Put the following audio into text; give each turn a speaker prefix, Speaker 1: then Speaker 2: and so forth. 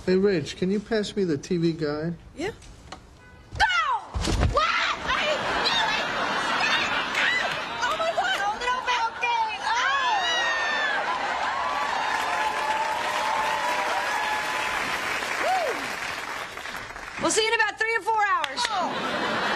Speaker 1: Hey, Rich, can you pass me the TV guide?
Speaker 2: Yeah.
Speaker 3: Go! What? I knew it! Oh my God! Hold it open. Okay. Oh! Woo! We'll see you in about 3 or 4 hours. Oh.